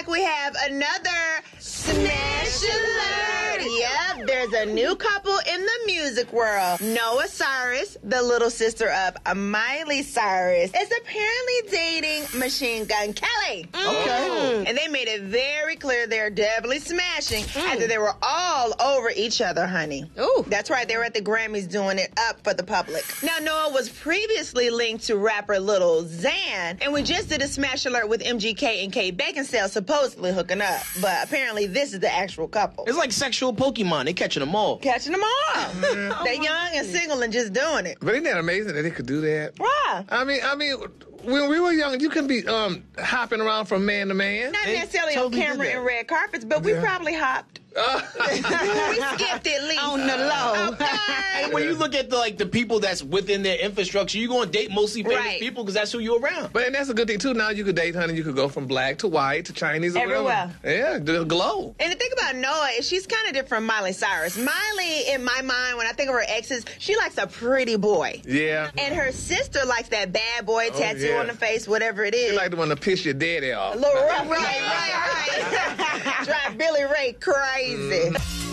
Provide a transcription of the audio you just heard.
we have another Smash Alert. Yep, there's a new couple in the music world. Noah Cyrus, the little sister of Miley Cyrus, is apparently dating Machine Gun Kelly. Okay. And they made it very clear they're definitely smashing after they were all over each other, honey. Ooh. That's right, they were at the Grammys doing it up for the public. Now, Noah was previously linked to rapper Lil Xan, and we just did a Smash Alert with MGK and Kate Beckinsale supposedly hooking up. But apparently this is the actual couple. It's like sexual Pokemon. They catching them all. Catching them all. They're young and single and just doing it. But isn't that amazing that they could do that? Why? I mean, when we were young, you couldn't be hopping around from man to man. Not They necessarily totally on camera did that. and red carpets, but we probably hopped. We skipped at least. On the low. Okay. And when you look at the people that's within their infrastructure, you're going to date mostly famous Right. people because that's who you're around. But and that's a good thing too. Now you could date, honey. You could go from black to white to Chinese or Everywhere. whatever. Yeah, the glow. And the thing about Noah is she's kind of different from Miley Cyrus. Miley, in my mind, when I think of her exes, she likes a pretty boy. Yeah. And her sister likes that bad boy tattoo yeah. on the face, whatever it is. You like the one to piss your daddy off. Little rough, right. Drive Billy Ray crazy.